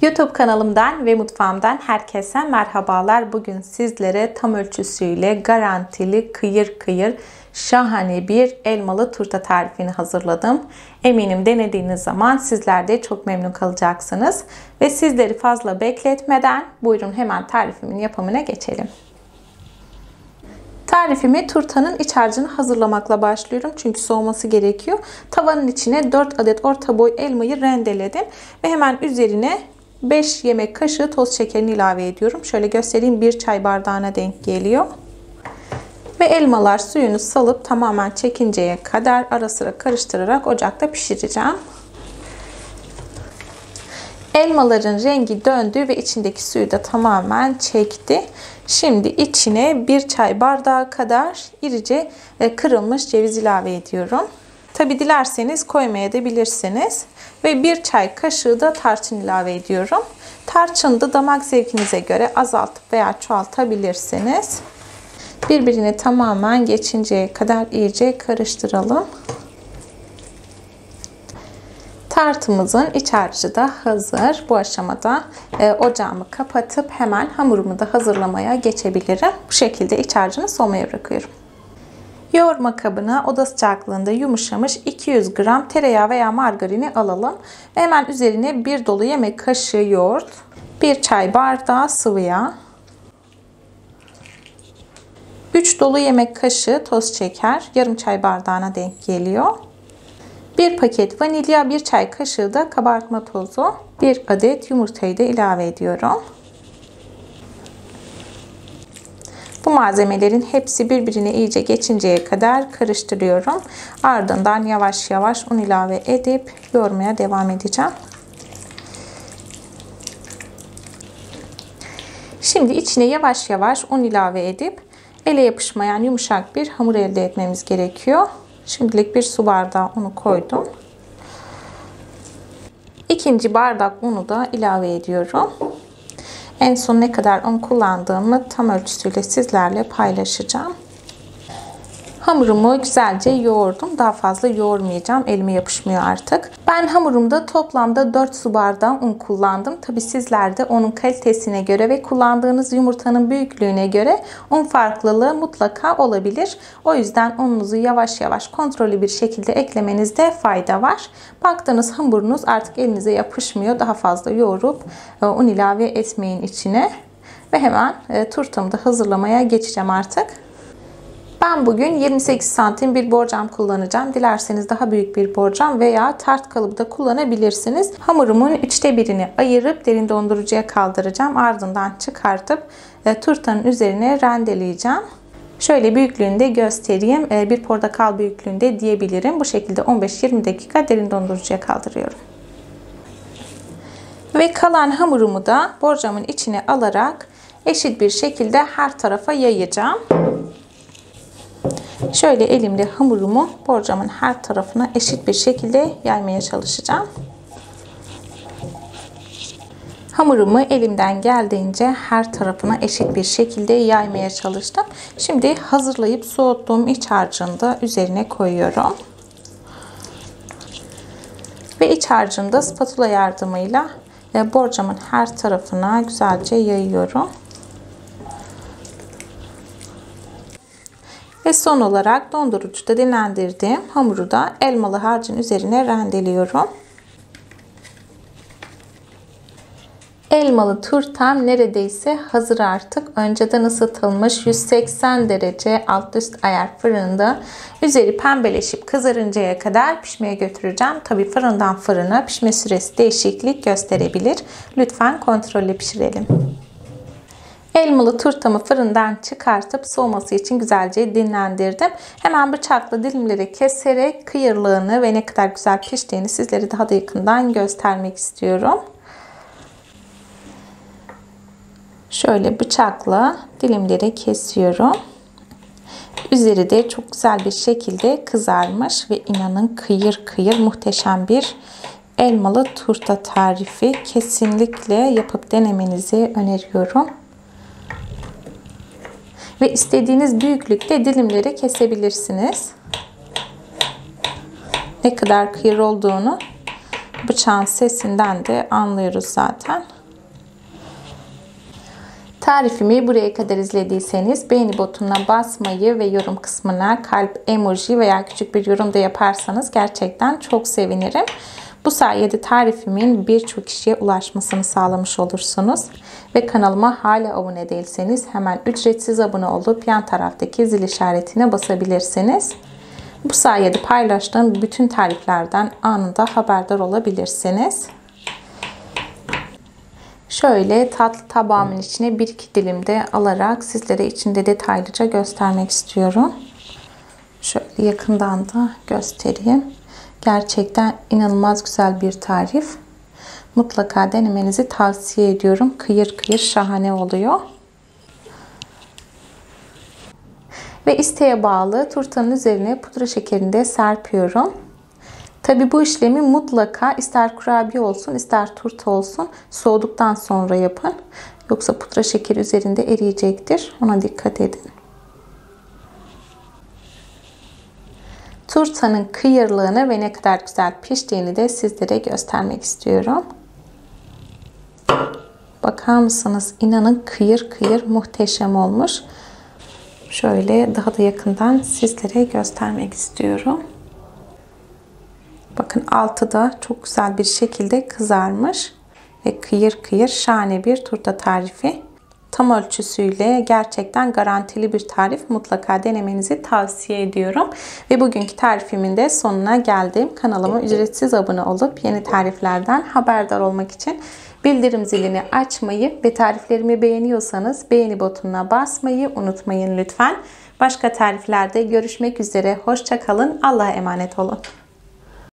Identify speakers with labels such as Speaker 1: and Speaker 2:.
Speaker 1: YouTube kanalımdan ve mutfağımdan herkese merhabalar. Bugün sizlere tam ölçüsüyle garantili kıyır kıyır şahane bir elmalı turta tarifini hazırladım. Eminim denediğiniz zaman sizler de çok memnun kalacaksınız. Ve sizleri fazla bekletmeden buyurun hemen tarifimin yapımına geçelim. Tarifimi turtanın iç harcını hazırlamakla başlıyorum. Çünkü soğuması gerekiyor. Tavanın içine 4 adet orta boy elmayı rendeledim. Ve hemen üzerine 5 yemek kaşığı toz şekerini ilave ediyorum. Şöyle göstereyim, 1 çay bardağına denk geliyor. Ve elmalar suyunu salıp tamamen çekinceye kadar ara sıra karıştırarak ocakta pişireceğim. Elmaların rengi döndü ve içindeki suyu da tamamen çekti. Şimdi içine 1 çay bardağı kadar irice kırılmış ceviz ilave ediyorum. Tabi dilerseniz koymaya da bilirsiniz. Ve 1 çay kaşığı da tarçın ilave ediyorum. Tarçını da damak zevkinize göre azaltıp veya çoğaltabilirsiniz. Birbirine tamamen geçinceye kadar iyice karıştıralım. Tartımızın iç harcı da hazır. Bu aşamada ocağımı kapatıp hemen hamurumu da hazırlamaya geçebilirim. Bu şekilde iç harcını soğumaya bırakıyorum. Yoğurma kabına oda sıcaklığında yumuşamış 200 gram tereyağı veya margarini alalım. Ve hemen üzerine 1 dolu yemek kaşığı yoğurt, 1 çay bardağı sıvı yağ, 3 dolu yemek kaşığı toz şeker, yarım çay bardağına denk geliyor. 1 paket vanilya, 1 çay kaşığı da kabartma tozu, 1 adet yumurtayı da ilave ediyorum. Bu malzemelerin hepsi birbirine iyice geçinceye kadar karıştırıyorum. Ardından yavaş yavaş un ilave edip yoğurmaya devam edeceğim. Şimdi içine yavaş yavaş un ilave edip ele yapışmayan yumuşak bir hamur elde etmemiz gerekiyor. Şimdilik 1 su bardağı unu koydum. 2. bardak unu da ilave ediyorum. En son ne kadar un kullandığımı tam ölçüsüyle sizlerle paylaşacağım. Hamurumu güzelce yoğurdum. Daha fazla yoğurmayacağım. Elime yapışmıyor artık. Ben hamurumda toplamda 4 su bardağı un kullandım. Tabi sizler de unun kalitesine göre ve kullandığınız yumurtanın büyüklüğüne göre un farklılığı mutlaka olabilir. O yüzden ununuzu yavaş yavaş kontrollü bir şekilde eklemenizde fayda var. Baktığınız hamurunuz artık elinize yapışmıyor. Daha fazla yoğurup un ilave etmeyin içine. Ve hemen turtamı da hazırlamaya geçeceğim artık. Ben bugün 28 santim bir borcam kullanacağım. Dilerseniz daha büyük bir borcam veya tart kalıbı da kullanabilirsiniz. Hamurumun 3'te 1'ini ayırıp derin dondurucuya kaldıracağım. Ardından çıkartıp turtanın üzerine rendeleyeceğim. Şöyle büyüklüğünü de göstereyim. Bir portakal büyüklüğünde diyebilirim. Bu şekilde 15-20 dakika derin dondurucuya kaldırıyorum. Ve kalan hamurumu da borcamın içine alarak eşit bir şekilde her tarafa yayacağım. Şöyle elimle hamurumu borcamın her tarafına eşit bir şekilde yaymaya çalışacağım. Hamurumu elimden geldiğince her tarafına eşit bir şekilde yaymaya çalıştım. Şimdi hazırlayıp soğuttuğum iç harcını da üzerine koyuyorum. Ve iç harcını da spatula yardımıyla borcamın her tarafına güzelce yayıyorum. Ve son olarak dondurucuda dinlendirdiğim hamuru da elmalı harcın üzerine rendeliyorum. Elmalı turtam neredeyse hazır artık. Önceden ısıtılmış 180 derece alt üst ayar fırında üzeri pembeleşip kızarıncaya kadar pişmeye götüreceğim. Tabi fırından fırına pişme süresi değişiklik gösterebilir. Lütfen kontrollü pişirelim. Elmalı turtamı fırından çıkartıp soğuması için güzelce dinlendirdim. Hemen bıçakla dilimlere keserek kıyırlığını ve ne kadar güzel piştiğini sizlere daha da yakından göstermek istiyorum. Şöyle bıçakla dilimlere kesiyorum. Üzeri de çok güzel bir şekilde kızarmış ve inanın kıyır kıyır muhteşem bir elmalı turta tarifi. Kesinlikle yapıp denemenizi öneriyorum. Ve istediğiniz büyüklükte dilimleri kesebilirsiniz. Ne kadar kıyır olduğunu bıçağın sesinden de anlıyoruz zaten. Tarifimi buraya kadar izlediyseniz beğeni butonuna basmayı ve yorum kısmına kalp, emoji veya küçük bir yorum da yaparsanız gerçekten çok sevinirim. Bu sayede tarifimin birçok kişiye ulaşmasını sağlamış olursunuz. Ve kanalıma hala abone değilseniz hemen ücretsiz abone olup yan taraftaki zil işaretine basabilirsiniz. Bu sayede paylaştığım bütün tariflerden anında haberdar olabilirsiniz. Şöyle tatlı tabağımın içine 1-2 dilim de alarak sizlere içinde detaylıca göstermek istiyorum. Şöyle yakından da göstereyim. Gerçekten inanılmaz güzel bir tarif. Mutlaka denemenizi tavsiye ediyorum. Kıyır kıyır şahane oluyor. Ve isteğe bağlı turtanın üzerine pudra şekerini de serpiyorum. Tabi bu işlemi mutlaka ister kurabiye olsun ister turta olsun soğuduktan sonra yapın. Yoksa pudra şekeri üzerinde eriyecektir. Ona dikkat edin. Turtanın kıyırlığını ve ne kadar güzel piştiğini de sizlere göstermek istiyorum. Bakar mısınız? İnanın kıyır kıyır muhteşem olmuş. Şöyle daha da yakından sizlere göstermek istiyorum. Bakın altı da çok güzel bir şekilde kızarmış. Ve kıyır kıyır şahane bir turta tarifi. Tam ölçüsüyle gerçekten garantili bir tarif. Mutlaka denemenizi tavsiye ediyorum. Ve bugünkü tarifimin de sonuna geldim. Kanalıma ücretsiz abone olup yeni tariflerden haberdar olmak için bildirim zilini açmayı ve tariflerimi beğeniyorsanız beğeni butonuna basmayı unutmayın lütfen. Başka tariflerde görüşmek üzere. Hoşça kalın. Allah'a emanet olun.